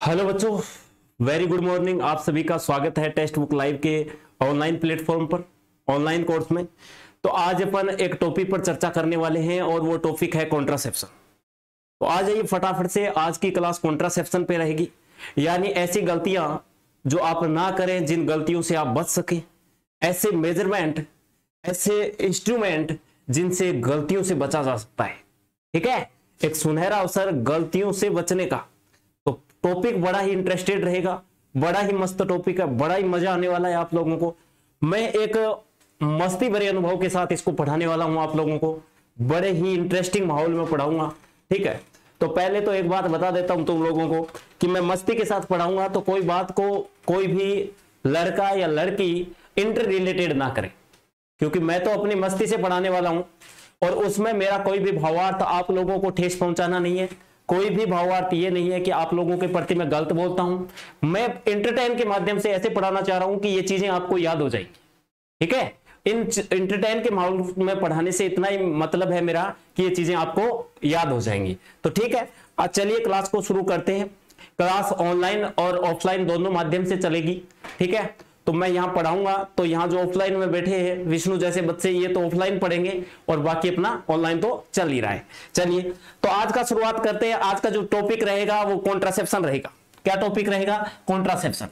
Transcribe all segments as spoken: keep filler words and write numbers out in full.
Hello बच्चों, very good morning. आप सभी का स्वागत है टेक्स्ट बुक लाइव के ऑनलाइन प्लेटफॉर्म पर, ऑनलाइन कोर्स में। तो आज अपन एक टॉपिक पर चर्चा करने वाले हैं और वो टॉपिक है कॉन्ट्रासेप्शन। तो आ जाइए फटाफट से, आज की क्लास कॉन्ट्रासेप्शन पे रहेगी, यानी ऐसी गलतियां जो आप ना करें, जिन गलतियों से आप बच सकें, ऐसे मेजरमेंट, ऐसे इंस्ट्रूमेंट जिनसे गलतियों से बचा जा सकता है। ठीक है, एक सुनहरा अवसर गलतियों से बचने का। तो टॉपिक बड़ा ही इंटरेस्टेड रहेगा, बड़ा ही मस्त टॉपिक है, बड़ा ही मजा आने वाला है आप लोगों को। मैं एक मस्ती भरे अनुभव के साथ इसको पढ़ाने वाला हूं आप लोगों को, बड़े ही इंटरेस्टिंग माहौल में पढ़ाऊंगा। ठीक है, तो पहले तो एक बात बता देता हूं तुम लोगों को कि मैं मस्ती के साथ पढ़ाऊंगा, तो कोई बात को कोई भी लड़का या लड़की इंटर रिलेटेड ना करे, क्योंकि मैं तो अपनी मस्ती से पढ़ाने वाला हूं और उसमें मेरा कोई भी भावार्थ आप लोगों को ठेस पहुंचाना नहीं है। कोई भी भावार्थ ये नहीं है कि आप लोगों के प्रति मैं गलत बोलता हूं। मैं एंटरटेन के माध्यम से ऐसे पढ़ाना चाह रहा हूं कि ये चीजें आपको याद हो जाएगी। ठीक है, इन एंटरटेन के माहौल में पढ़ाने से इतना ही मतलब है मेरा कि ये चीजें आपको याद हो जाएंगी। तो ठीक है, आज चलिए क्लास को शुरू करते हैं। क्लास ऑनलाइन और ऑफलाइन दोनों माध्यम से चलेगी। ठीक है, तो मैं यहां पढ़ाऊंगा, तो यहां जो ऑफलाइन में बैठे हैं विष्णु जैसे बच्चे, ये तो ऑफलाइन पढ़ेंगे और बाकी अपना ऑनलाइन तो चल ही रहा है। चलिए, तो आज का शुरुआत करते हैं। आज का जो टॉपिक रहेगा वो कॉन्ट्रासेप्शन रहेगा। क्या टॉपिक रहेगा? कॉन्ट्रासेप्शन।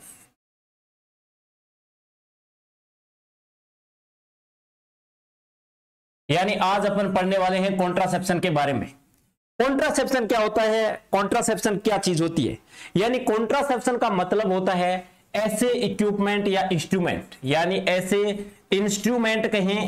यानी आज अपन पढ़ने वाले हैं कॉन्ट्रासेप्शन के बारे में। कॉन्ट्रासेप्शन क्या होता है, कॉन्ट्रासेप्शन क्या चीज होती है? यानी कॉन्ट्रासेप्शन का मतलब होता है ऐसे इक्विपमेंट या इंस्ट्रूमेंट, यानी ऐसे इंस्ट्रूमेंट कहें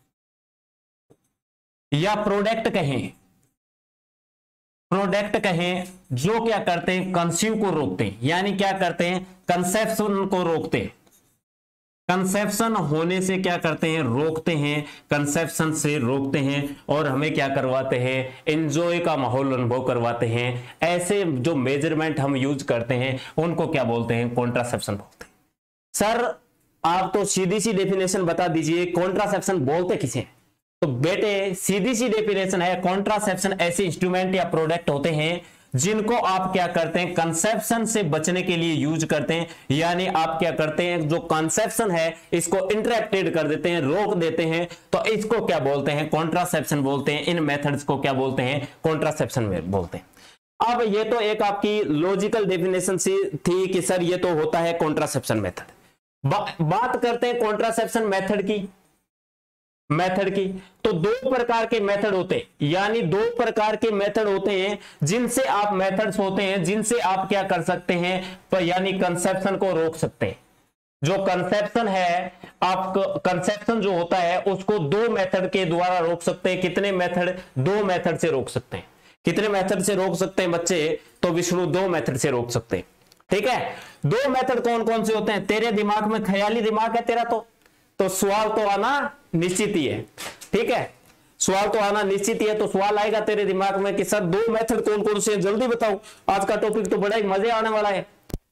या प्रोडक्ट कहें, प्रोडक्ट कहें जो क्या करते हैं, कंसीव को रोकते हैं। यानी क्या करते हैं? कंसेप्शन को रोकते हैं। कंसेप्शन होने से क्या करते हैं? रोकते हैं। कंसेप्शन से रोकते हैं और हमें क्या करवाते हैं? एंजॉय का माहौल अनुभव करवाते हैं। ऐसे जो मेजरमेंट हम यूज करते हैं उनको क्या बोलते हैं? कॉन्ट्रासेप्शन बोलते हैं। सर आप तो सीधी सी डेफिनेशन बता दीजिए, कॉन्ट्रासेप्शन बोलते किसे हैं? तो बेटे सीधी सी डेफिनेशन है, कॉन्ट्रासेप्शन ऐसे इंस्ट्रूमेंट या प्रोडक्ट होते हैं जिनको आप क्या करते हैं? कंसेप्शन से बचने के लिए यूज करते हैं। यानी आप क्या करते हैं? जो कंसेप्शन है इसको इंटरप्टेड कर देते हैं, रोक देते हैं, तो इसको क्या बोलते हैं? कॉन्ट्रासेप्शन बोलते हैं। इन मेथड्स को क्या बोलते हैं? कॉन्ट्रासेप्शन में बोलते हैं। अब ये तो एक आपकी लॉजिकल डेफिनेशन सी थी कि सर ये तो होता है कॉन्ट्रासेप्शन मेथड। बा, बात करते हैं कॉन्ट्रासेप्शन मेथड की मेथड की तो दो प्रकार के मेथड होते हैं, यानी दो प्रकार के मेथड होते हैं जिनसे आप मेथड्स होते हैं जिनसे आप क्या कर सकते हैं? तो यानी कंसेप्शन को रोक सकते हैं। जो कंसेप्शन है, आप कंसेप्शन जो होता है उसको दो मेथड के द्वारा रोक सकते हैं। कितने मेथड? दो मेथड से रोक सकते हैं। कितने मेथड से रोक सकते हैं बच्चे? तो विष्णु दो मेथड से रोक सकते हैं। ठीक है, दो मेथड कौन कौन से होते हैं? तेरे दिमाग में ख्याली दिमाग है तेरा, तो तो सवाल तो आना निश्चित ही है। ठीक है, सवाल तो आना निश्चित ही है। तो सवाल आएगा तेरे दिमाग में कि सर दो मेथड कौन कौन से हैं, जल्दी बताओ। आज का टॉपिक तो बड़ा ही मजे आने वाला है।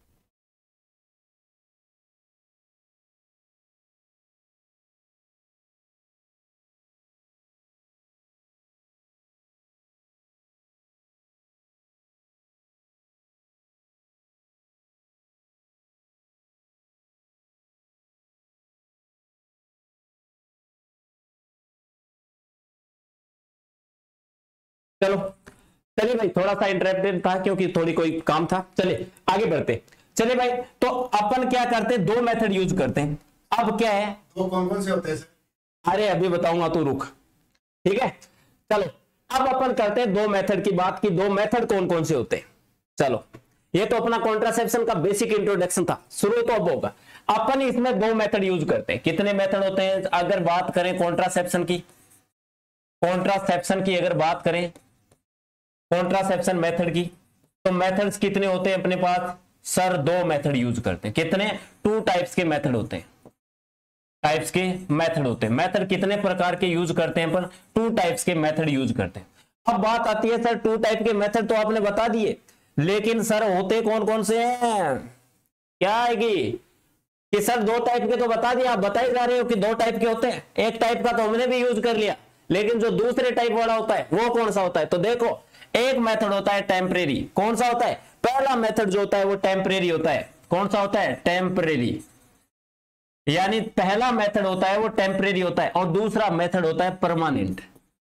चलो चलिए भाई, थोड़ा सा इंटरेक्टेड था क्योंकि थोड़ी कोई काम था। चलिए आगे बढ़ते। चलिए भाई, तो अपन क्या करते हैं? दो मेथड यूज करते हैं। अब क्या है? दो कौन कौन से होते हैं? अरे अभी बताऊंगा, तो रुक। ठीक है, चलो अब अपन करते हैं दो मेथड की बात, की दो मेथड कौन कौन से होते हैं। चलो, ये तो अपना कॉन्ट्रासेप्शन का बेसिक इंट्रोडक्शन था, शुरू तो अब होगा। अपन इसमें दो मेथड यूज करते हैं। कितने मेथड होते हैं? अगर बात करें कॉन्ट्रासेप्शन की, कॉन्ट्रासेप्शन की अगर बात करें कॉन्ट्रासेप्शन मेथड की, तो मेथड्स कितने होते हैं अपने पास? सर दो मेथड यूज करते हैं। कितने? टू टाइप्स के मेथड होते हैं। टाइप्स के मेथड होते हैं। मेथड कितने प्रकार के यूज करते हैं अपन? टू टाइप्स के मेथड यूज करते हैं। अब बात आती है सर टू टाइप के मेथड तो आपने बता दिए, लेकिन सर होते कौन कौन से हैं? क्या आएगी कि सर दो टाइप के तो बता दिया, आप बता ही जा रहे हो कि दो टाइप के होते हैं। एक टाइप का तो हमने भी यूज कर लिया, लेकिन जो दूसरे टाइप वाला होता है वो कौन सा होता है? तो देखो, एक मेथड होता है टेम्परेरी। कौन सा होता है? पहला मेथड जो होता है वो टेम्परेरी होता है। कौन सा होता है? टेम्परेरी। यानी पहला मेथड होता है वो टेम्परेरी होता है और दूसरा मेथड होता है परमानेंट।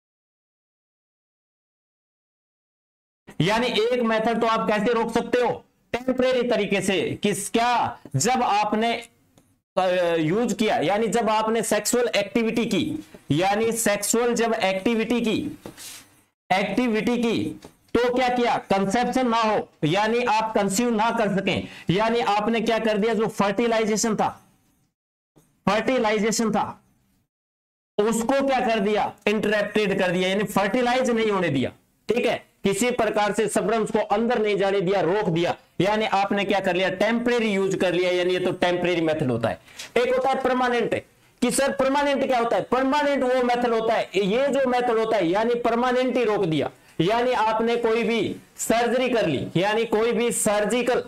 यानी एक मेथड तो आप कैसे रोक सकते हो? टेम्परेरी तरीके से। किस क्या? जब आपने यूज किया, यानी जब आपने सेक्सुअल एक्टिविटी की, यानी सेक्सुअल जब एक्टिविटी की एक्टिविटी की तो क्या किया? कंसेप्शन ना हो, यानी आप कंसीव ना कर सकें, यानी आपने क्या कर दिया? जो फर्टिलाइजेशन था फर्टिलाइजेशन था उसको क्या कर दिया? इंटरप्टेड कर दिया, यानी फर्टिलाइज नहीं होने दिया। ठीक है, किसी प्रकार से स्पर्म्स को अंदर नहीं जाने दिया, रोक दिया, यानी आपने क्या कर लिया? टेम्परेरी यूज कर लिया, यानी ये तो टेम्परेरी मेथड होता है। एक होता है परमानेंट। कि सर परमानेंट क्या होता है? परमानेंट वो मेथड होता है, ये जो मेथड होता है यानी परमानेंट ही रोक दिया, यानी आपने कोई भी सर्जरी कर ली, यानी कोई भी सर्जिकल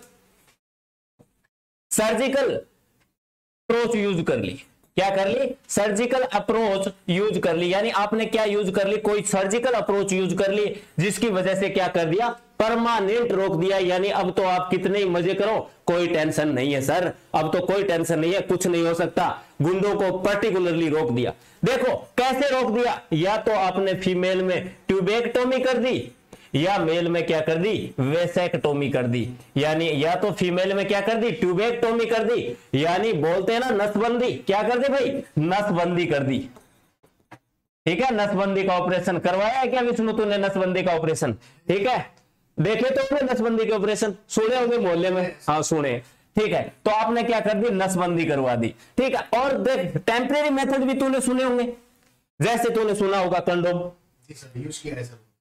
सर्जिकल अप्रोच यूज कर ली। क्या कर ली? सर्जिकल अप्रोच यूज कर ली, यानी आपने क्या यूज कर ली? कोई सर्जिकल अप्रोच यूज कर ली, जिसकी वजह से क्या कर दिया? परमानेंट रोक दिया। यानी अब तो आप कितने ही मजे करो, कोई टेंशन नहीं है सर, अब तो कोई टेंशन नहीं है, कुछ नहीं हो सकता। गुंडों को पर्टिकुलरली रोक दिया। देखो कैसे रोक दिया? या तो आपने फीमेल में ट्यूबेक्टोमी कर दी, या मेल में क्या कर दी? वेसेक्टोमी कर दी। यानी या तो फीमेल में क्या कर दी? ट्यूबेक्टोमी कर दी, यानी बोलते हैं ना नसबंदी। क्या कर दी भाई? नसबंदी कर दी। ठीक है, नसबंदी का ऑपरेशन करवाया है क्या विष्णु तूने? नसबंदी का ऑपरेशन, ठीक है, देखे तो आपने नसबंदी के ऑपरेशन? सुने होंगे मोहल्ले में, हाँ सुने। ठीक है, तो आपने क्या कर दी? नसबंदी करवा दी। ठीक है, और देख टेम्परेरी मेथड भी तूने सुने होंगे, जैसे तूने सुना होगा कंडोम यूज किया है सर।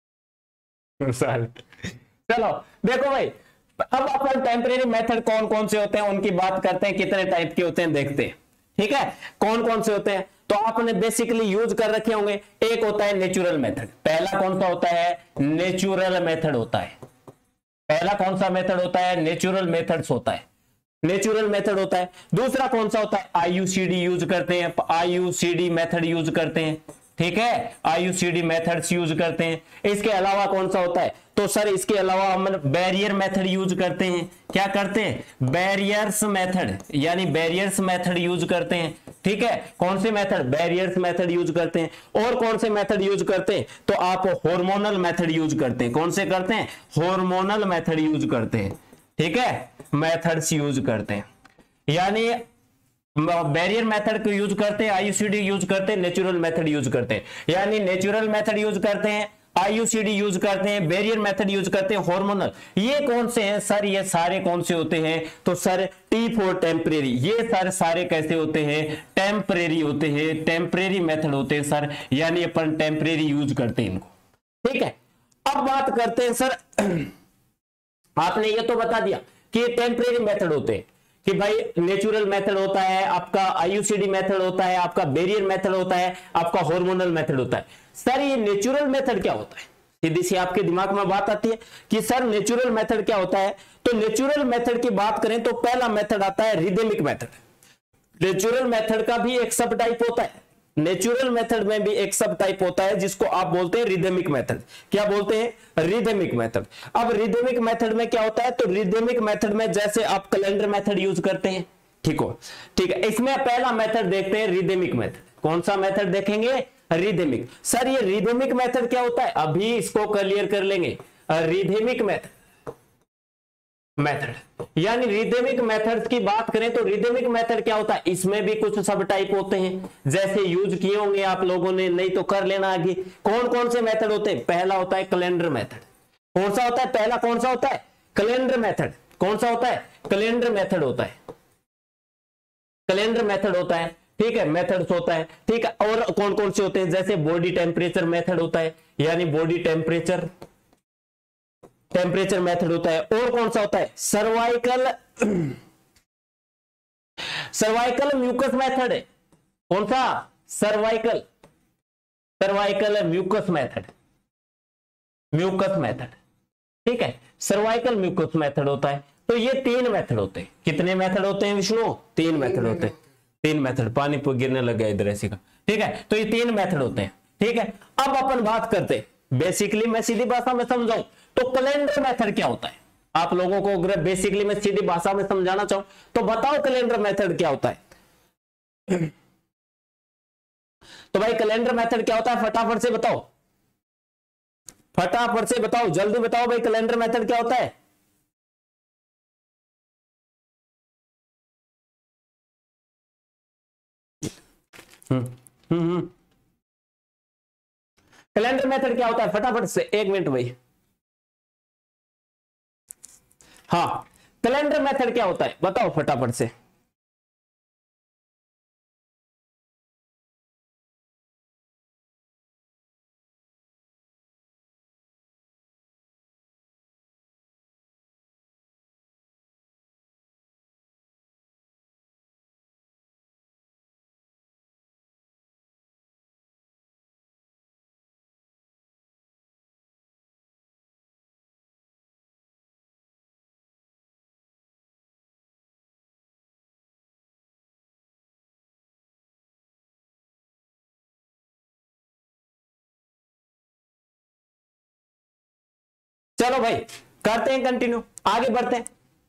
चलो देखो भाई, अब अपन टेम्परेरी मेथड कौन कौन से होते हैं उनकी बात करते हैं, कितने टाइप के होते हैं देखते हैं। ठीक है, कौन कौन से होते हैं? तो आपने बेसिकली यूज कर रखे होंगे। एक होता है नेचुरल मेथड। पहला कौन सा होता है? नेचुरल मेथड होता है। पहला कौन सा मेथड होता है? नेचुरल मेथड्स होता है, नेचुरल मेथड होता है। दूसरा कौन सा होता है? आईयूसीडी यूज करते हैं, आईयूसीडी मेथड यूज करते हैं। ठीक है, आईयूसीडी मेथड्स यूज करते हैं। इसके अलावा कौन सा होता है? तो सर इसके अलावा हम बैरियर मेथड यूज करते हैं। क्या करते हैं? बैरियर्स मेथड, यानी बैरियर्स मेथड यूज करते हैं। ठीक है, कौन से मेथड? बैरियर्स मेथड यूज करते हैं। और कौन से मेथड यूज करते हैं? तो आप हार्मोनल मेथड यूज करते हैं। कौन से करते हैं? हार्मोनल मेथड यूज करते हैं। ठीक है, मेथड्स यूज करते हैं, यानी बैरियर मेथड को यूज करते हैं, आईयूसीडी यूज करते हैं, नेचुरल मेथड यूज करते हैं। यानी नेचुरल मेथड यूज करते हैं, आईयूसीडी यूज करते हैं, बैरियर मेथड यूज करते हैं, हार्मोनल। ये कौन से हैं सर? ये सारे कौन से होते हैं? तो सर टी फॉर टेम्परेरी। ये सर सारे कैसे होते हैं? टेम्परेरी होते हैं, टेम्परेरी मेथड होते हैं सर, यानी अपन टेम्परेरी यूज करते हैं इनको। ठीक है, अब बात करते हैं सर, आपने ये तो बता दिया कि टेम्परेरी मेथड होते हैं, कि भाई नेचुरल मेथड होता है आपका, आईयूसीडी मेथड होता है आपका, बैरियर मेथड होता है आपका, हार्मोनल मेथड होता है। सर ये नेचुरल मेथड क्या होता है? सीधी सी आपके दिमाग में बात आती है कि सर नेचुरल मेथड क्या होता है? तो नेचुरल मेथड की बात करें तो पहला मेथड आता है रिदमिक मेथड। नेचुरल मेथड का भी एक सब टाइप होता है, नेचुरल मेथड में भी एक सब टाइप होता है जिसको आप बोलते हैं रिदमिक मेथड। क्या बोलते हैं? Rhythmic method. अब रिदमिक मेथड में क्या होता है? तो रिदमिक मेथड में जैसे आप कैलेंडर मेथड यूज करते हैं, ठीक हो, ठीक है, इसमें पहला मेथड देखते हैं रिदमिक मेथड। कौन सा मेथड देखेंगे? रिदमिक। सर ये रिदमिक मेथड क्या होता है? अभी इसको क्लियर कर लेंगे। रिदमिक मेथड मेथड यानी रिदमिक मेथड्स की बात करें तो रिदमिक मेथड क्या होता है? इसमें भी कुछ सब टाइप होते हैं, जैसे यूज किए होंगे आप लोगों ने, नहीं तो कर लेना आगे। कौन कौन से मेथड होते हैं? पहला होता है कैलेंडर मेथड। कौन सा होता है? पहला कौन सा होता है? Calendar method. कौन सा होता है? कैलेंडर मेथड होता है, कैलेंडर मेथड होता है। ठीक है, मेथड्स होता है। ठीक है, और कौन कौन से होते हैं? जैसे बॉडी टेम्परेचर मेथड होता है, यानी बॉडी टेम्परेचर टेम्परेचर मेथड होता है। और कौन सा होता है? सर्वाइकल सर्वाइकल म्यूकस मेथड है। कौन सा? Cervical cervical mucus method mucus method ठीक है, सर्वाइकल म्यूकस मेथड होता है। तो ये तीन मेथड होते हैं। कितने मेथड होते हैं विष्णु? तीन मेथड होते हैं। तीन मेथड, पानी गिरने लग गया इधर ऐसी का। ठीक है, तो ये तीन मेथड होते हैं। ठीक है, अब अपन बात करते बेसिकली मैं सीधी भाषा में समझाऊं तो कैलेंडर मेथड क्या होता है, आप लोगों को अगर बेसिकली मैं सीधी भाषा में समझाना चाहूं तो बताओ कैलेंडर मेथड क्या होता है। तो भाई कैलेंडर मेथड क्या होता है, फटाफट से बताओ, फटाफट से बताओ, जल्दी बताओ भाई कैलेंडर मेथड क्या होता है। हम्म हम्म कैलेंडर मेथड क्या होता है, फटाफट से, एक मिनट भाई। हाँ कैलेंडर मेथड क्या होता है बताओ फटाफट से। चलो भाई करते हैं कंटिन्यू, आगे बढ़ते हैं।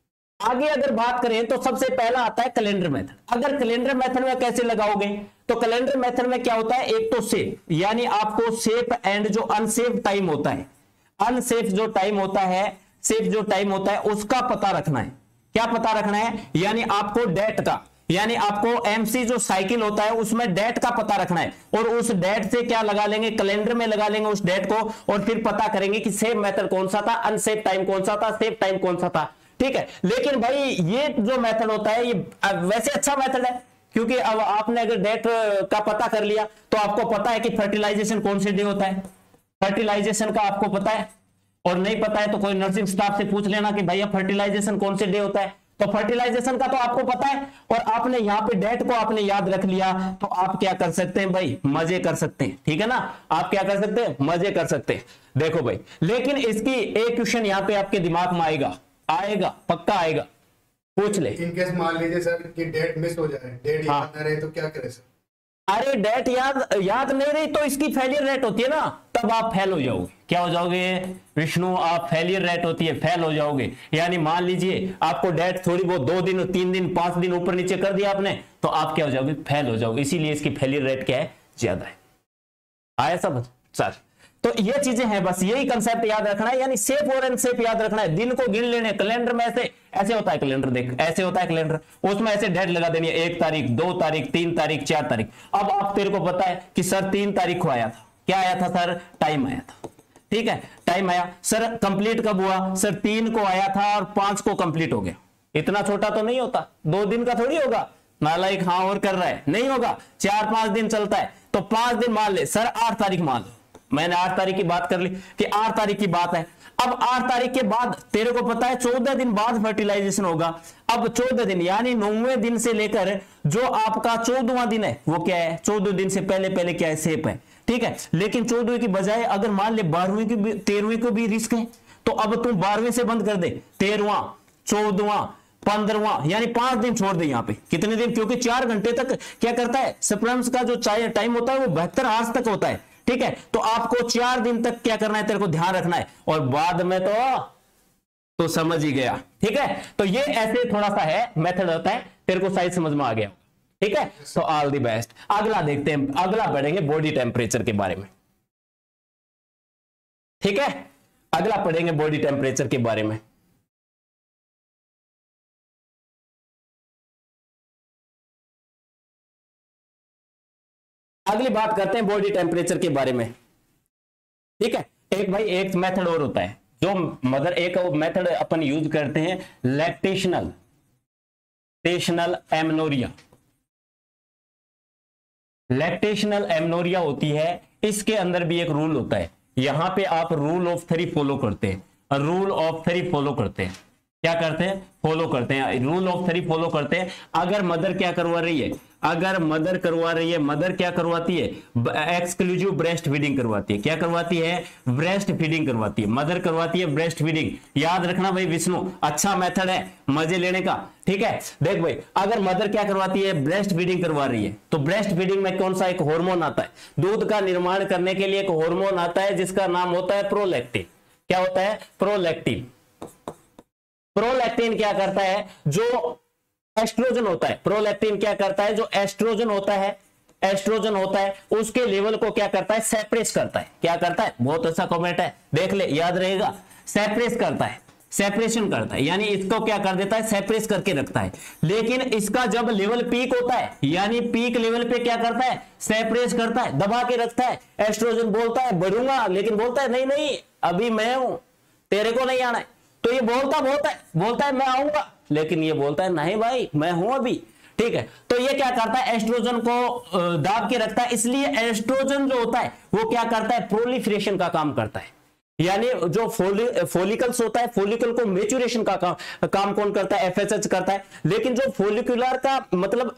आगे अगर बात करें तो सबसे पहला आता है कैलेंडर मेथड। अगर कैलेंडर मेथड में कैसे लगाओगे, तो कैलेंडर मेथड में क्या होता है, एक तो सेफ, यानी आपको सेफ एंड जो अनसेफ टाइम होता है, अनसेफ जो टाइम होता है, सेफ जो टाइम होता है उसका पता रखना है। क्या पता रखना है, यानी आपको डेट का, यानी आपको एमसी जो साइकिल होता है उसमें डेट का पता रखना है, और उस डेट से क्या लगा लेंगे, कैलेंडर में लगा लेंगे उस डेट को, और फिर पता करेंगे कि सेफ मेथड कौन सा था, अनसेफ टाइम कौन सा था, सेफ टाइम कौन सा था। ठीक है, लेकिन भाई ये जो मेथड होता है ये वैसे अच्छा मेथड है, क्योंकि अब आपने अगर डेट का पता कर लिया तो आपको पता है कि फर्टिलाइजेशन कौन से डे होता है, फर्टिलाइजेशन का आपको पता है, और नहीं पता है तो कोई नर्सिंग स्टाफ से पूछ लेना कि भैया फर्टिलाइजेशन कौन से डे होता है, तो फर्टिलाइजेशन का तो आपको पता है, और आपने यहाँ पे डेट को आपने याद रख लिया, तो आप क्या कर सकते हैं भाई, मजे कर सकते हैं। ठीक है ना, आप क्या कर सकते हैं, मजे कर सकते हैं। देखो भाई, लेकिन इसकी एक क्वेश्चन यहाँ पे आपके दिमाग में आएगा, आएगा पक्का आएगा, पूछ ले। इन केस मान लीजिए सर कि डेट मिस हो जाए, डेट हाँ। याद न रहे तो क्या करें सर? अरे डेट याद याद नहीं रही तो इसकी फेलियर रेट होती है ना, तब आप फेल हो जाओगे। क्या हो जाओगे विष्णु, आप फेलियर रेट होती है, फेल हो जाओगे। यानी मान लीजिए आपको डेट थोड़ी बहुत दो दिन तीन दिन पांच दिन ऊपर नीचे कर दिया आपने, तो आप क्या हो जाओगे, फेल हो जाओगे। इसीलिए इसकी फेलियर रेट क्या है, ज्यादा है। आया समझ सर? तो ये चीजें हैं, बस यही कंसेप्ट याद रखना है, यानी सेफ और अनसेफ याद रखना है, दिन को गिन लेने। कैलेंडर में ऐसे ऐसे होता है, कैलेंडर देख ऐसे होता है कैलेंडर, उसमें ऐसे डेट लगा देनी है, एक तारीख, दो तारीख, तीन तारीख, चार तारीख। अब आप तेरे को पता है कि सर तीन तारीख को आया था, क्या आया था सर, टाइम आया था। ठीक है, टाइम आया, सर कंप्लीट कब हुआ, सर तीन को आया था और पांच को कंप्लीट हो गया। इतना छोटा तो नहीं होता, दो दिन का थोड़ी होगा, नालायक हाँ और कर रहा है, नहीं होगा, चार पांच दिन चलता है। तो पांच दिन मान ले, सर आठ तारीख मान लो, मैंने आठ तारीख की बात कर ली कि आठ तारीख की बात है। अब आठ तारीख के बाद तेरे को पता है चौदह दिन बाद फर्टिलाइजेशन होगा। अब चौदह दिन यानी नौवें दिन से लेकर जो आपका चौदहवां दिन है वो क्या है, चौदह दिन से पहले पहले क्या है, सेफ है। ठीक है, लेकिन चौदहवीं की बजाय अगर मान ले बारहवीं की तेरहवीं को भी रिस्क है, तो अब तुम बारहवीं से बंद कर दे, तेरहवां, चौदहवां, पंद्रहवां, यानी पांच दिन छोड़ दे यहाँ पे। कितने दिन, क्योंकि चार घंटे तक क्या करता है, स्पर्म्स का जो टाइम होता है वो बहत्तर आवर्स तक होता है। ठीक है, तो आपको चार दिन तक क्या करना है, तेरे को ध्यान रखना है, और बाद में तो तो समझ ही गया। ठीक है, तो ये ऐसे थोड़ा सा है मेथड होता है, तेरे को साइज समझ में आ गया। ठीक है, तो ऑल द बेस्ट। अगला देखते हैं, अगला बढ़ेंगे बॉडी टेम्परेचर के बारे में। ठीक है, अगला पढ़ेंगे बॉडी टेम्परेचर के बारे में। अगली बात करते हैं बॉडी टेम्परेचर के बारे में। ठीक है, एक भाई एक मेथड और होता है जो मदर, एक मेथड अपन यूज करते हैं, लैक्टेशनल टेशनल एमनोरिया। लैक्टेशनल एमनोरिया होती है, इसके अंदर भी एक रूल होता है। यहां पे आप रूल ऑफ थ्री फॉलो करते हैं, रूल ऑफ थ्री फॉलो करते हैं, क्या करते हैं, फॉलो करते हैं, रूल ऑफ थ्री फॉलो करते हैं। अगर मदर क्या करवा रही है, अगर मदर करवा रही है, मदर क्या करवाती है, एक्सक्लूसिव ब्रेस्ट फीडिंग करवाती है। क्या करवाती है, ब्रेस्ट फीडिंग करवाती है, मदर करवाती है ब्रेस्ट फीडिंग। याद रखना भाई विष्णु, अच्छा मेथड है मजे लेने का, ठीक है। देख भाई, अगर मदर क्या करवाती है, ब्रेस्ट फीडिंग करवा रही है, तो ब्रेस्ट फीडिंग में कौन सा एक हार्मोन आता है, दूध का निर्माण करने के लिए एक हार्मोन आता है जिसका नाम होता है प्रोलैक्टिन। क्या होता है, प्रोलैक्टिन। प्रोलैक्टिन क्या करता है, जो एस्ट्रोजन होता है, प्रोलैक्टिन क्या करता है, जो एस्ट्रोजन होता है, एस्ट्रोजन होता है उसके लेवल को क्या करता है, सेपरेट करता है। क्या करता है, बहुत अच्छा कमेंट है, देख ले, याद रहेगा, सेपरेट करता है, सेपरेशन करता है, यानी इसको क्या कर देता है, सेपरेट करके रखता है। लेकिन इसका जब लेवल पीक होता है, यानी पीक लेवल पे क्या करता है, सेपरेट करता है, दबा के रखता है। एस्ट्रोजन बोलता है बढ़ूंगा, लेकिन बोलता है नहीं नहीं अभी मैं हूं, तेरे को नहीं आना है। तो ये बोलता बोलता है बोलता है मैं आऊंगा, लेकिन ये बोलता है नहीं भाई मैं हूं अभी, ठीक है। तो ये क्या करता है, एस्ट्रोजन को दाब के रखता है। इसलिए एस्ट्रोजन जो होता है वो क्या करता है, प्रोलिफरेशन का काम करता है। यानी जो फोलि, फोलिकल्स होता है, फोलिकल को मेचुरेशन का काम, काम कौन करता है, एफएसएच करता है। लेकिन जो फोलिकुलर का मतलब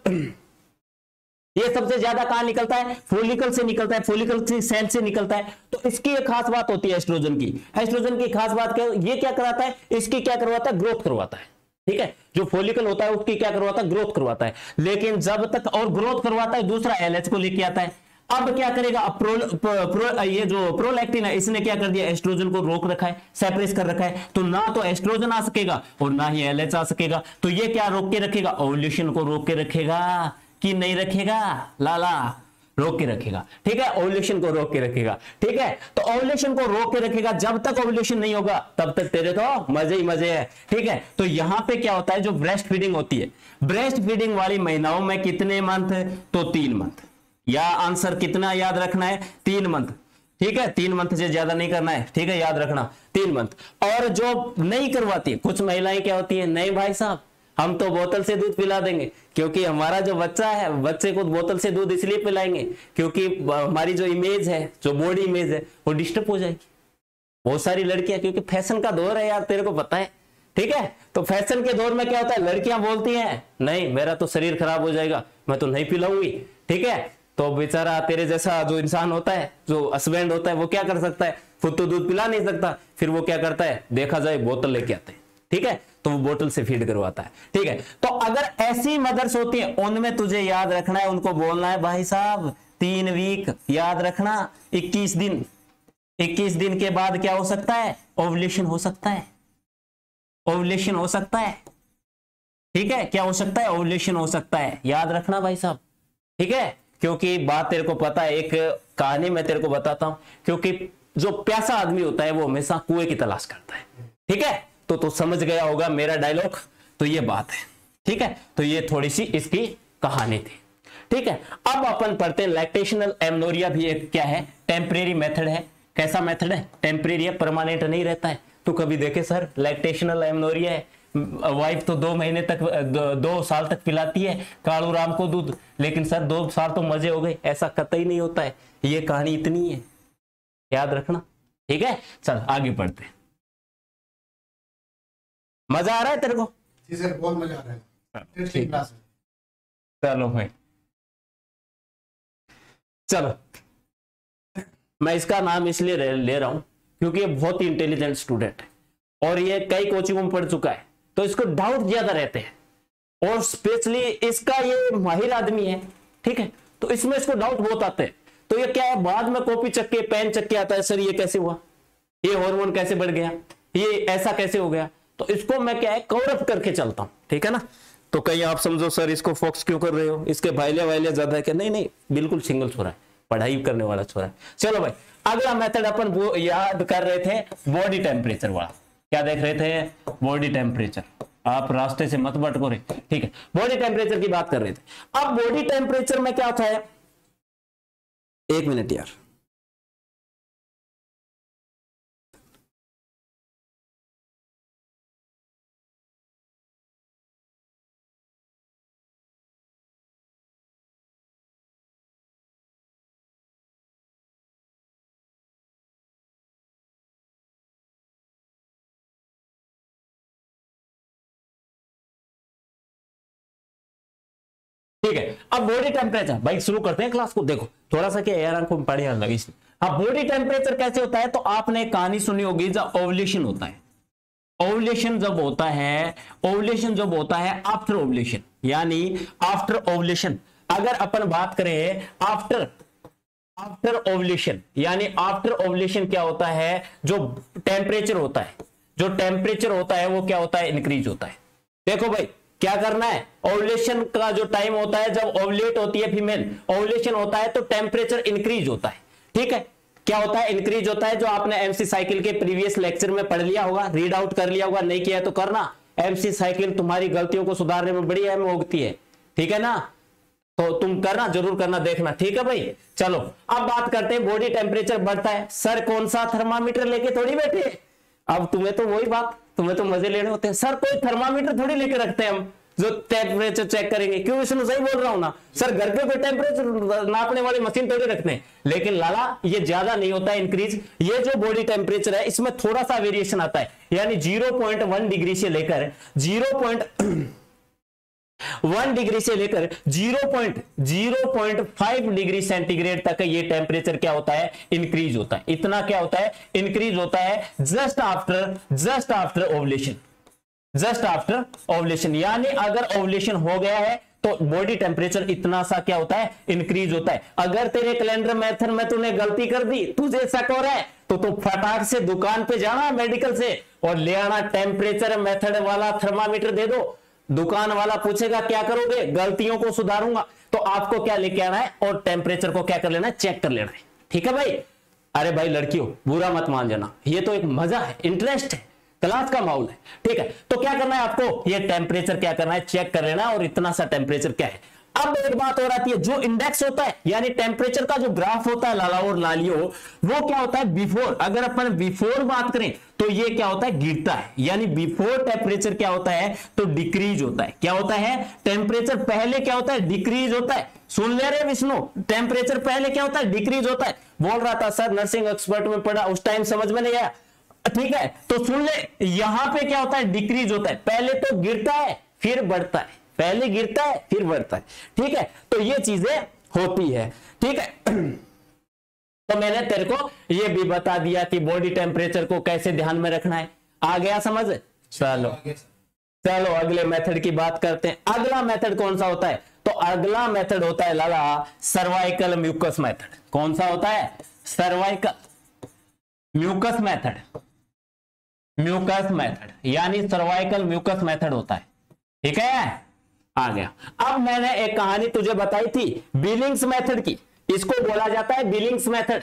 ये सबसे ज्यादा कहां निकलता है, फोलिकल से निकलता है, फोलिकल से सेल से निकलता है। तो इसकी एक खास बात होती है एस्ट्रोजन की, एस्ट्रोजन की खास बात क्या, ये क्या करवाता है, इसकी क्या करवाता है, ग्रोथ करवाता है, ठीक है। जो फोलिकल होता है उसकी क्या करवाता है, ग्रोथ करवाता है। लेकिन जब तक और ग्रोथ करवाता है, दूसरा एलएच को लेके आता है। अब क्या करेगा, अब प्रो, प्रो, ये जो प्रोलैक्टिन है इसने क्या कर दिया, एस्ट्रोजन को रोक रखा है, सेपरेट कर रखा है। तो ना तो एस्ट्रोजन आ सकेगा और ना ही एलएच आ सकेगा। तो ये क्या रोक के रखेगा, ओव्यूलेशन को रोक के रखेगा कि नहीं रखेगा, लाला रोक के रखेगा, ठीक है। ओव्यूलेशन को रोक के रखेगा, ठीक है। तो ओव्यूलेशन को रोक के रखेगा, जब तक ओव्यूलेशन नहीं होगा तब तक तेरे तो मजे ही मजे है, ठीक है। तो यहां पे क्या होता है, जो ब्रेस्ट फीडिंग होती है, ब्रेस्ट फीडिंग वाली महिलाओं में कितने मंथ, तो तीन मंथ। या आंसर कितना याद रखना है, तीन मंथ, ठीक है। तीन मंथ से ज्यादा नहीं करना है, ठीक है, याद रखना तीन मंथ। और जो नहीं करवाती, कुछ महिलाएं क्या होती है, नहीं भाई साहब हम तो बोतल से दूध पिला देंगे, क्योंकि हमारा जो बच्चा है, बच्चे को बोतल से दूध इसलिए पिलाएंगे क्योंकि हमारी जो इमेज है, जो बॉडी इमेज है वो डिस्टर्ब हो जाएगी। बहुत सारी लड़कियां, क्योंकि फैशन का दौर है यार, तेरे को पता है, ठीक है। तो फैशन के दौर में क्या होता है, लड़कियां बोलती हैं नहीं मेरा तो शरीर खराब हो जाएगा, मैं तो नहीं पिलाऊंगी, ठीक है। तो बेचारा तेरे जैसा जो इंसान होता है, जो हस्बैंड होता है, वो क्या कर सकता है, खुद तो दूध पिला नहीं सकता, फिर वो क्या करता है, देखा जाए बोतल लेके आते हैं, ठीक है। तो वो बोतल से फीड करवाता है, ठीक है। तो अगर ऐसी मदर्स होती है, उनमें तुझे याद रखना है, उनको बोलना है भाई साहब तीन वीक, याद रखना इक्कीस दिन, इक्कीस दिन के बाद क्या हो सकता है, ओव्यूलेशन हो सकता है, ओव्यूलेशन हो सकता है, ठीक है। क्या हो सकता है, ओव्यूलेशन हो सकता है, याद रखना भाई साहब, ठीक है। क्योंकि बात तेरे को पता है, एक कहानी मैं तेरे को बताता हूं, क्योंकि जो प्यासा आदमी होता है वो हमेशा कुएं की तलाश करता है, ठीक है। तो तो समझ गया होगा मेरा डायलॉग, तो ये बात है, ठीक है। तो ये थोड़ी सी इसकी कहानी थी, ठीक है। अब अपन पढ़ते हैं लैक्टेशनल एमनोरिया भी एक क्या है, टेम्परेरी मेथड है। कैसा मेथड है, टेम्परेरी है, परमानेंट नहीं रहता है। तो कभी देखे सर लैक्टेशनल एमनोरिया है, वाइफ तो दो महीने तक दो, दो साल तक पिलाती है कालू राम को दूध, लेकिन सर दो साल तो मजे हो गए, ऐसा कतई नहीं होता है। ये कहानी इतनी है, याद रखना, ठीक है। चल आगे बढ़ते हैं, मजा आ रहा है तेरे को, जी सर बहुत मजा आ रहा है, ठीक क्लास है। चलो भाई, चलो मैं इसका नाम इसलिए ले रहा हूं क्योंकि ये बहुत ही इंटेलिजेंट स्टूडेंट है और ये कई कोचिंगों में पढ़ चुका है, तो इसको डाउट ज्यादा रहते हैं और स्पेशली इसका ये माहिर आदमी है, ठीक है। तो इसमें इसको डाउट बहुत आते हैं। तो ये क्या है, बाद में कॉपी चक के पेन चक के आता है, सर ये कैसे हुआ, ये हार्मोन कैसे बढ़ गया, ये ऐसा कैसे हो गया। तो इसको मैं क्या है कवर अप करके चलता हूं, ठीक है ना। तो कहीं आप समझो सर इसको फोकस क्यों कर रहे हो, इसके भाईले वाइले ज्यादा है क्या, नहीं नहीं बिल्कुल सिंगल छोरा है, पढ़ाई करने वाला छोरा है। चलो भाई अगला मेथड अपन वो याद कर रहे थे, बॉडी टेम्परेचर वाला। क्या देख रहे थे, बॉडी टेम्परेचर, आप रास्ते से मत भटको रहे, ठीक है। बॉडी टेम्परेचर की बात कर रहे थे। अब बॉडी टेम्परेचर में क्या होता है, एक मिनट यार, ठीक है। अब बॉडी टेम्परेचर भाई शुरू करते हैं क्लास को। देखो थोड़ा सा क्या यार आंखों में पढ़ने लगी इसलिए। हाँ बॉडी टेम्परेचर कैसे होता है, तो आपने कहानी सुनी होगी जब ओवुलेशन होता है। ओवुलेशन जब होता है, ओवुलेशन जब होता है आफ्टर ओवुलेशन, यानी आफ्टर ओवुलेशन। अगर अपन बात करें आफ्टर आफ्टर ओवुलेशन, यानी आफ्टर ओवुलेशन क्या होता है, जो टेम्परेचर होता है, जो टेम्परेचर होता है वो क्या होता है, इंक्रीज होता है। देखो भाई क्या करना है, ओवुलेशन का जो टाइम होता है, जब ओवुलेट होती है फीमेल, ओवुलेशन होता है तो टेम्परेचर इंक्रीज होता है। ठीक है, क्या होता है, इंक्रीज होता है। जो आपने एमसी साइकिल के प्रीवियस लेक्चर में पढ़ लिया होगा, रीड आउट कर लिया होगा, नहीं किया तो करना। एमसी साइकिल तुम्हारी गलतियों को सुधारने में बड़ी अहम होती है, ठीक है ना, तो तुम करना, जरूर करना, देखना, ठीक है भाई। चलो अब बात करते हैं, बॉडी टेम्परेचर बढ़ता है, सर कौन सा थर्मामीटर लेके थोड़ी बैठे। अब तुम्हें तो वही बात, तुम्हें तो मजे लेने होते हैं। सर कोई थर्मामीटर थोड़ी लेके रखते हैं हम जो टेम्परेचर चेक करेंगे। क्यों विष्णु, सही बोल रहा हूं ना सर, घर पे कोई टेम्परेचर नापने वाली मशीन थोड़ी रखते हैं। लेकिन लाला ये ज्यादा नहीं होता है इंक्रीज। ये जो बॉडी टेम्परेचर है इसमें थोड़ा सा वेरिएशन आता है, यानी जीरो पॉइंट वन डिग्री से लेकर जीरो पॉइंट वन डिग्री से लेकर zero point zero point five degree centigrade तक ये टेम्परेचर क्या होता है, इंक्रीज होता है। इतना क्या होता है, इंक्रीज होता है just after just after ovulation, just after ovulation. यानी अगर ओवुलेशन हो गया है तो बॉडी टेम्परेचर इतना सा क्या होता है, इंक्रीज होता है। अगर तेरे कैलेंडर मेथड में तूने गलती कर दी, तुझे शक हो रहा है, तो तू फटाक से दुकान पे जाना मेडिकल से और ले आना टेम्परेचर मेथड वाला थर्मामीटर दे दो। दुकान वाला पूछेगा क्या करोगे, गलतियों को सुधारूंगा, तो आपको क्या लेके आना है और टेम्परेचर को क्या कर लेना है, चेक कर लेना है। ठीक है भाई। अरे भाई लड़कियों बुरा मत मान जाना, ये तो एक मजा है, इंटरेस्ट है, क्लास का माहौल है। ठीक है, तो क्या करना है आपको, ये टेम्परेचर क्या करना है, चेक कर लेना है, और इतना सा टेम्परेचर क्या है। अब एक बात और आती है, जो इंडेक्स होता है यानी टेम्परेचर का जो ग्राफ होता है लाला और लालियो, वो क्या होता है बिफोर। अगर अपन बिफोर बात करें तो ये क्या होता है, गिरता है। यानी बिफोर टेम्परेचर क्या होता है, तो डिक्रीज होता है। क्या होता है, टेम्परेचर पहले क्या होता है, डिक्रीज होता है। सुन ले रहे विष्णु, टेम्परेचर पहले क्या होता है, डिक्रीज होता है। बोल रहा था सर नर्सिंग एक्सपर्ट में पढ़ा, उस टाइम समझ में नहीं आया। ठीक है, तो सुन ले, यहां पे क्या होता है, डिक्रीज होता है। पहले तो गिरता है फिर बढ़ता है, पहले गिरता है फिर बढ़ता है। ठीक है, तो ये चीजें होती है। ठीक है, तो मैंने तेरे को ये भी बता दिया कि बॉडी टेम्परेचर को कैसे ध्यान में रखना है। आ गया समझ। चलो चलो अगले मेथड की बात करते हैं। अगला मेथड कौन सा होता है, तो अगला मेथड होता है लाला सर्वाइकल म्यूकस मेथड। कौन सा होता है, cervical mucus method, mucus method यानी सर्वाइकल म्यूकस मेथड होता है। ठीक है, आ गया। अब मैंने एक कहानी तुझे बताई थी बिलिंग्स मेथड की, इसको बोला जाता है बिलिंग्स मेथड।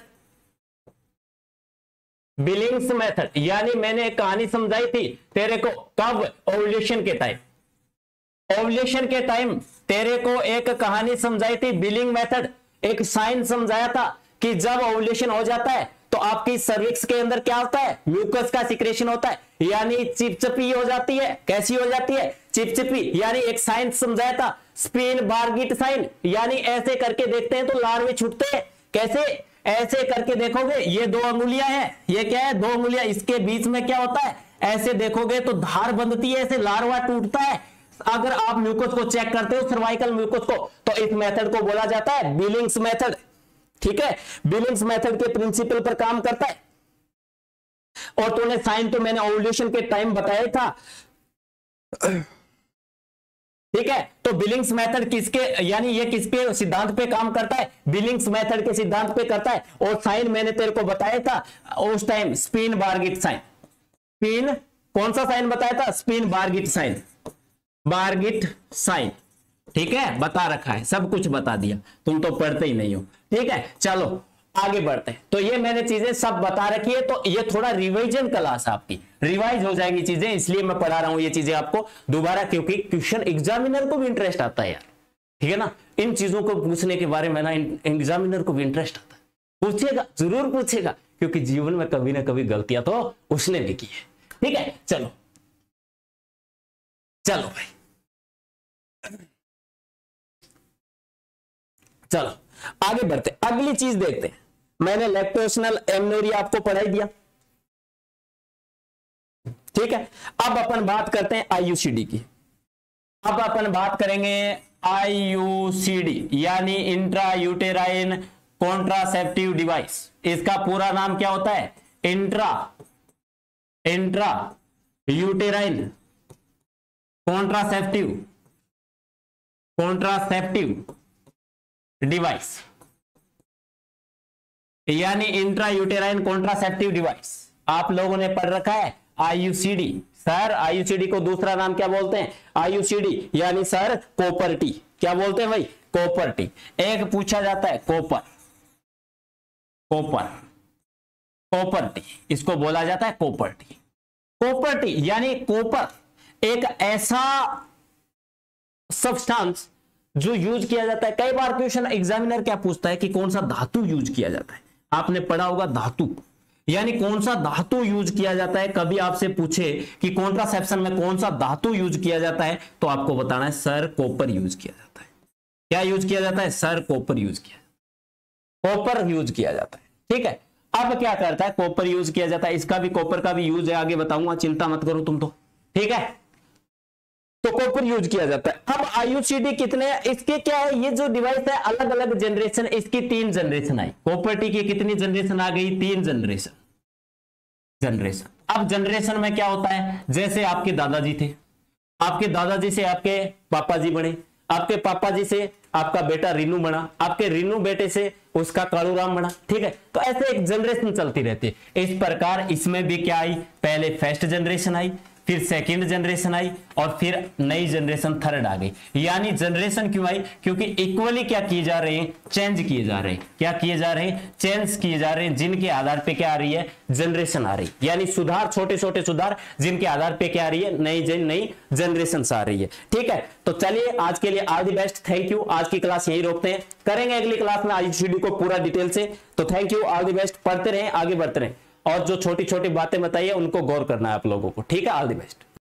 बिलिंग्स मेथड यानी मैंने एक कहानी समझाई थी तेरे को, कब, ओवुलेशन के टाइम। ओवुलेशन के टाइम तेरे को एक कहानी समझाई थी बिलिंग मेथड, एक साइन समझाया था कि जब ओवुलेशन हो जाता है तो आपकी सर्विक्स के अंदर क्या होता है, म्यूकस का सिक्रेशन होता है, यानी चिपचिपी हो जाती है। कैसी हो जाती है, चिपचिपी। यानी एक साइन समझाया था स्पिन बारगिट साइन, यानी ऐसे करके देखते हैं तो लार्वे छूटते हैं। कैसे, ऐसे करके देखोगे, ये दो अंगुलियां हैं, ये क्या है, दो अंगुलियां, इसके बीच में क्या होता है, ऐसे देखोगे तो धार बंधती है, ऐसे लार्वा टूटता है। अगर आप म्यूकस को चेक करते हो, सर्वाइकल म्यूकस को, तो इस मेथड को बोला जाता है बिलिंग्स मेथड। ठीक है, बिलिंग्स मेथड के प्रिंसिपल पर काम करता है। और तूने साइन तो मैंने ओवुलेशन के टाइम बताया था। ठीक है, तो बिलिंग्स मेथड किसके, यानी ये किसके सिद्धांत पे काम करता है, बिलिंग्स मेथड के सिद्धांत पे करता है। और साइन मैंने तेरे को बताया था उस time, spinnbarkeit sign. Spin कौन सा साइन बताया था, स्पिन बारगिट साइन, बारगिट साइन। ठीक है, बता रखा है, सब कुछ बता दिया, तुम तो पढ़ते ही नहीं हो। ठीक है, चलो आगे बढ़ते हैं। तो ये मैंने चीजें सब बता रखी है, तो ये थोड़ा रिवीजन क्लास आपकी, रिवाइज हो जाएंगी चीजें, इसलिए मैं पढ़ा रहा हूं ये चीजें आपको दोबारा, क्योंकि क्वेश्चन एग्जामिनर को भी इंटरेस्ट आता है यार। ठीक है ना, इन चीजों को पूछने के बारे में ना एग्जामिनर को भी इंटरेस्ट आता है, पूछेगा, जरूर पूछेगा, क्योंकि जीवन में कभी ना कभी गलतियां तो उसने भी की है। ठीक है, चलो चलो भाई, चलो आगे बढ़ते, अगली चीज देखते हैं। मैंने लैक्टोशनल एमनोरिया आपको पढ़ाई दिया। ठीक है, अब अपन बात करते हैं आईयूसीडी की। अब अपन बात करेंगे आईयूसीडी यानी इंट्रा यूटेराइन कॉन्ट्रासेप्टिव डिवाइस। इसका पूरा नाम क्या होता है? Intra intra uterine contraceptive contraceptive device यानी इंट्रा यूटेराइन कॉन्ट्रासेप्टिव डिवाइस। आप लोगों ने पढ़ रखा है आईयूसीडी। सर आईयूसीडी को दूसरा नाम क्या बोलते हैं? आईयूसीडी यानी सर कॉपर-टी। क्या बोलते हैं भाई? कॉपर-टी। एक पूछा जाता है कॉपर कॉपर कॉपर-टी, इसको बोला जाता है कॉपर-टी। कॉपर-टी यानी कॉपर एक ऐसा सब्सटेंस जो यूज किया जाता है। कई बार क्वेश्चन एग्जामिनर क्या पूछता है कि कौन सा धातु यूज किया जाता है। आपने पढ़ा होगा धातु यानी कौन सा धातु यूज किया जाता है। कभी आपसे पूछे कि कॉन्ट्रासेप्शन में कौन सा धातु यूज किया जाता है तो आपको बताना है सर कॉपर यूज किया जाता है। क्या यूज किया जाता है? सर कॉपर यूज किया कॉपर यूज किया जाता है। ठीक है, अब क्या करता है? कॉपर यूज किया जाता है। इसका भी कॉपर का भी यूज है, आगे बताऊंगा, चिंता मत करो तुम तो। ठीक है, तो कॉपर यूज किया जाता है। अब आईयूसीडी कितने, इसके क्या है? ये जो डिवाइस है अलग अलग जनरेशन, इसकी तीन जनरेशन आई। कॉपर-टी की कितनी जनरेशन आ गई? तीन जनरेशन जनरेशन। अब जनरेशन में क्या होता है? जैसे आपके दादाजी थे, आपके दादाजी से आपके पापा जी बने, आपके पापा जी से आपका बेटा रीनू बना, आपके रीनू बेटे से उसका कालूराम बना। ठीक है, तो ऐसे एक जनरेशन चलती रहती है। इस प्रकार इसमें भी क्या आई? पहले फर्स्ट जनरेशन आई, फिर सेकंड जनरेशन आई और फिर नई जनरेशन थर्ड आ गई। यानी जनरेशन क्यों आई? क्योंकि इक्वली क्या किए जा रहे हैं? चेंज किए जा रहे हैं। क्या किए जा रहे हैं? चेंज किए जा रहे हैं, जिनके आधार पे क्या आ रही है? जनरेशन आ रही है। यानी सुधार, छोटे छोटे सुधार, जिनके आधार पे क्या आ रही है? नई जन नई जनरेशन आ रही है। ठीक है, तो चलिए आज के लिए all the best, thank you. आज की क्लास यही रोकते हैं, करेंगे अगली क्लास में आईयूसीडी को पूरा डिटेल से। तो thank you, all the best, पढ़ते रहें, आगे बढ़ते रहें और जो छोटी छोटी बातें बताइए उनको गौर करना है आप लोगों को। ठीक है, ऑल द बेस्ट।